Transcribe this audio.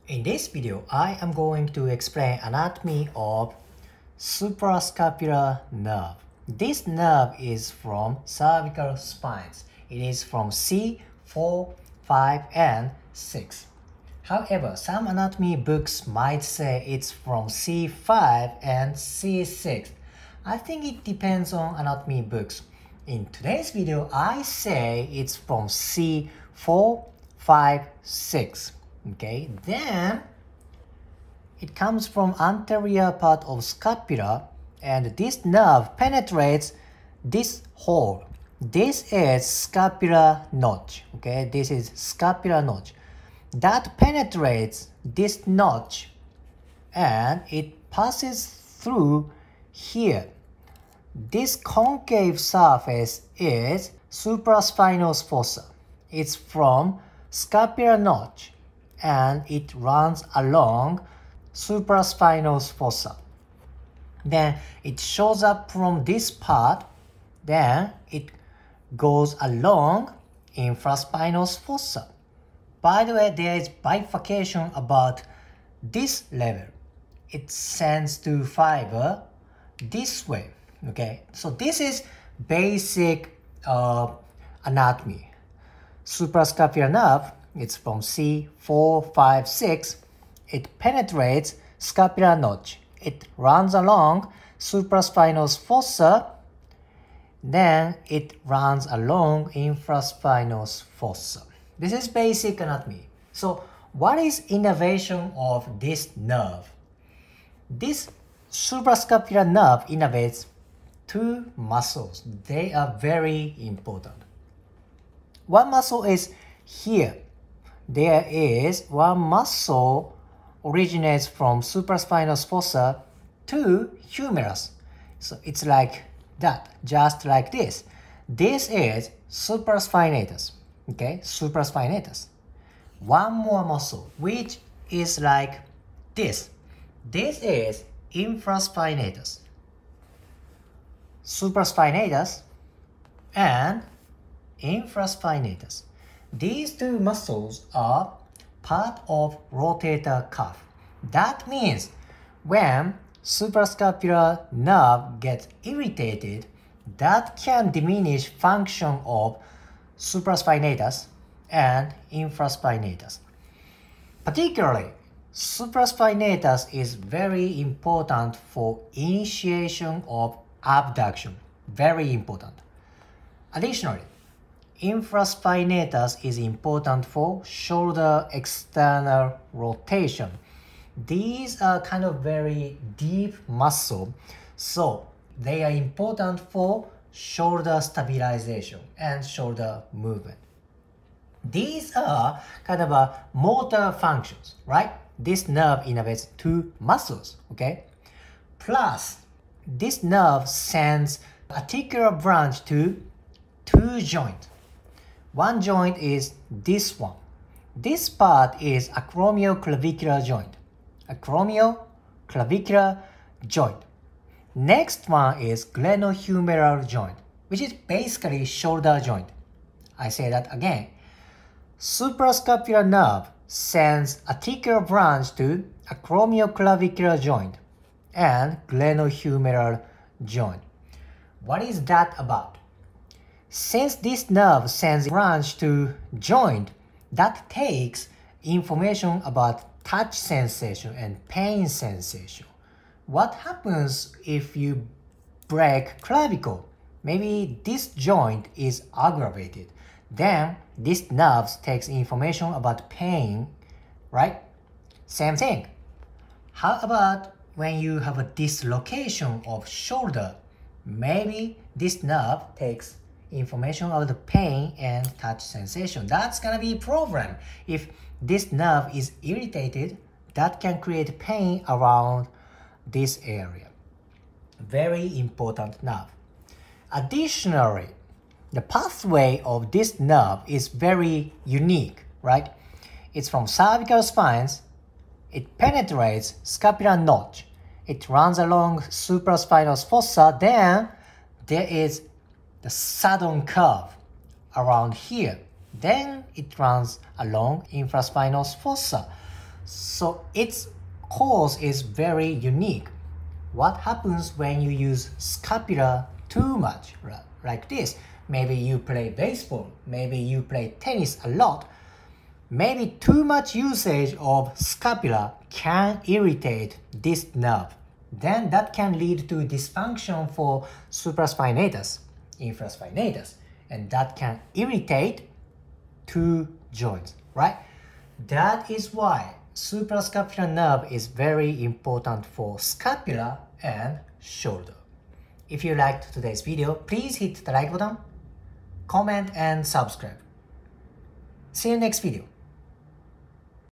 In this video, I am going to explain anatomy of suprascapular nerve. This nerve is from cervical spines. It is from C4, 5, and 6. However, some anatomy books might say it's from C5 and C6. I think it depends on anatomy books. In today's video, I say it's from C4, 5, 6. Okay, then it comes from anterior part of scapula, and this nerve penetrates this hole. This is scapular notch. Okay, this is scapular notch that penetrates this notch, and it passes through here. This concave surface is supraspinous fossa. It's from scapular notch and it runs along supraspinous fossa. Then it shows up from this part, then it goes along infraspinous fossa. By the way, there is bifurcation about this level. It sends to fiber this way. Okay, so this is basic anatomy. Suprascapular nerve, it's from C4, 5, 6. It penetrates scapular notch. It runs along supraspinous fossa. Then it runs along infraspinous fossa. This is basic anatomy. So what is innervation of this nerve? This suprascapular nerve innervates two muscles. They are very important. One muscle is here. There is one muscle originates from supraspinous fossa to humerus. So it's like that, just like this. This is supraspinatus. Okay, supraspinatus. One more muscle, which is like this. This is infraspinatus. Supraspinatus and infraspinatus. These two muscles are part of rotator cuff. That means when suprascapular nerve gets irritated, that can diminish function of supraspinatus and infraspinatus. Particularly, supraspinatus is very important for initiation of abduction. Very important. Additionally, infraspinatus is important for shoulder external rotation. These are kind of very deep muscle, so they are important for shoulder stabilization and shoulder movement. These are kind of motor functions, right? This nerve innervates two muscles, okay? Plus, this nerve sends articular branch to two joints. One joint is this one. This part is acromioclavicular joint. Acromioclavicular joint. Next one is glenohumeral joint, which is basically shoulder joint. I say that again. Suprascapular nerve sends articular branch to acromioclavicular joint and glenohumeral joint. What is that about? Since this nerve sends branch to joint, that takes information about touch sensation and pain sensation. What happens if you break clavicle? Maybe this joint is aggravated. Then this nerve takes information about pain, right? Same thing. How about when you have a dislocation of shoulder? Maybe this nerve takes information of the pain and touch sensation. That's gonna be a problem. If this nerve is irritated, that can create pain around this area. Very important nerve. Additionally, the pathway of this nerve is very unique, right? It's from cervical spines. It penetrates scapular notch. It runs along supraspinous fossa. Then there is the sudden curve around here. Then it runs along infraspinous fossa. So its cause is very unique. What happens when you use scapula too much, like this? Maybe you play baseball, maybe you play tennis a lot. Maybe too much usage of scapula can irritate this nerve. Then that can lead to dysfunction for supraspinatus, infraspinatus, and that can irritate two joints, right? That is why suprascapular nerve is very important for scapula and shoulder. If you liked today's video, please hit the like button, comment and subscribe. See you next video.